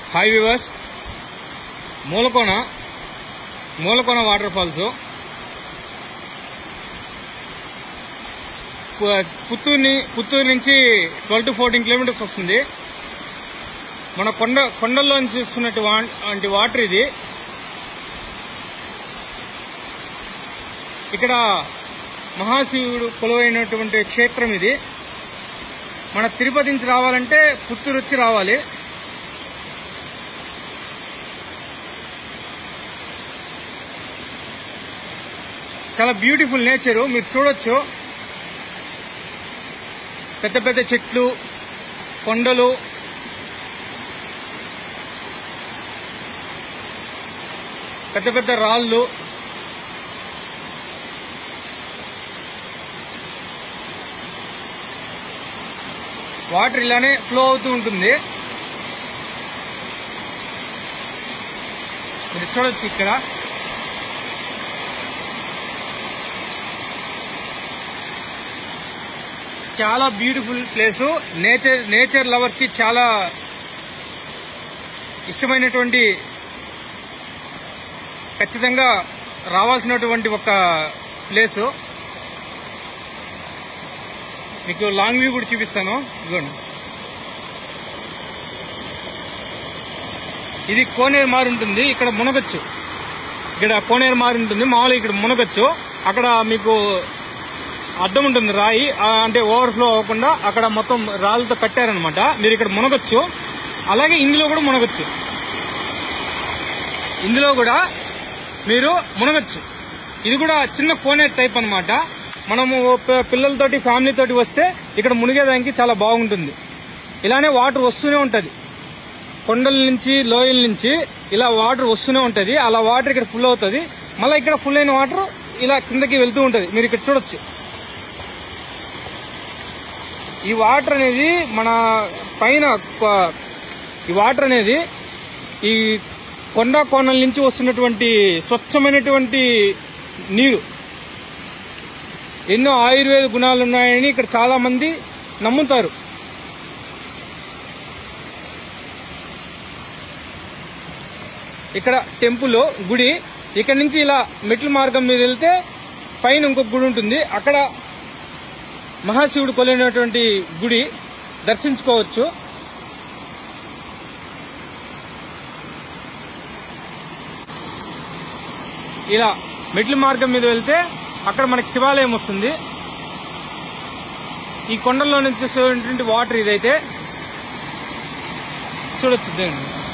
Hi viewers, Mulakona water falls Puttur నుంచి 12 to 14 kilometres వస్తుంది. మన కొండల్లో నుంచి చూస్తున్నటువంటి వాటర్ ఇది. ఇక్కడ మహాశివుడు కొలువైనటువంటి క్షేత్రం ఇది. మన తిరుపతి నుంచి రావాలంటే పుత్తూరు వచ్చి రావాలి. చాలా బ్యూటిఫుల్ నేచరు మీరు చూడొచ్చు. పెద్ద పెద్ద చెట్లు, కొండలు, పెద్ద పెద్ద రాళ్ళు, వాటర్ ఇలానే ఫ్లో అవుతూ ఉంటుంది. మీరు చూడొచ్చు ఇక్కడ చాలా బ్యూటిఫుల్ ప్లేసు. నేచర్ లవర్స్ కి చాలా ఇష్టమైనటువంటి, ఖచ్చితంగా రావాల్సినటువంటి ఒక ప్లేసు. మీకు లాంగ్ వ్యూ కూడా చూపిస్తాను. ఇదిగోండి, ఇది కోనేరు మారు ఉంటుంది. ఇక్కడ మునగొచ్చు. ఇక్కడ కోనేరు మారు ఉంటుంది. మామూలుగా ఇక్కడ మునగొచ్చు. అక్కడ మీకు అడ్డం ఉంటుంది, రాయి, అంటే ఓవర్ఫ్లో అవ్వకుండా అక్కడ మొత్తం రాళ్ళతో కట్టారనమాట. మీరు ఇక్కడ మునగొచ్చు. అలాగే ఇందులో కూడా మునగొచ్చు. ఇందులో కూడా మీరు మునగొచ్చు. ఇది కూడా చిన్న కోనేరు టైప్ అనమాట. మనము పిల్లలతోటి, ఫ్యామిలీతోటి వస్తే ఇక్కడ మునిగేదానికి చాలా బాగుంటుంది. ఇలానే వాటర్ వస్తూనే ఉంటుంది. కొండల నుంచి, లోయల నుంచి ఇలా వాటర్ వస్తూనే ఉంటుంది. అలా వాటర్ ఇక్కడ ఫుల్ అవుతుంది. మళ్ళీ ఇక్కడ ఫుల్ అయిన వాటర్ ఇలా కిందకి వెళ్తూ ఉంటుంది. మీరు ఇక్కడ చూడొచ్చు. ఈ వాటర్ అనేది మన పైన, ఈ వాటర్ అనేది ఈ కోనల నుంచి వస్తున్నటువంటి స్వచ్ఛమైనటువంటి నీరు. ఎన్నో ఆయుర్వేద గుణాలు ఉన్నాయని ఇక్కడ చాలా మంది నమ్ముతారు. ఇక్కడ టెంపుల్, గుడి. ఇక్కడ నుంచి ఇలా మెట్ల మార్గం మీద వెళ్తే పైన ఇంకొక గుడి ఉంటుంది. అక్కడ మహాశివుడు కొలినటువంటి గుడి దర్శించుకోవచ్చు. ఇలా మెట్ల మార్గం మీద వెళ్తే అక్కడ మనకి శివాలయం వస్తుంది. ఈ కొండల్లో నుంచి వాటర్ ఇదైతే చూడొచ్చు.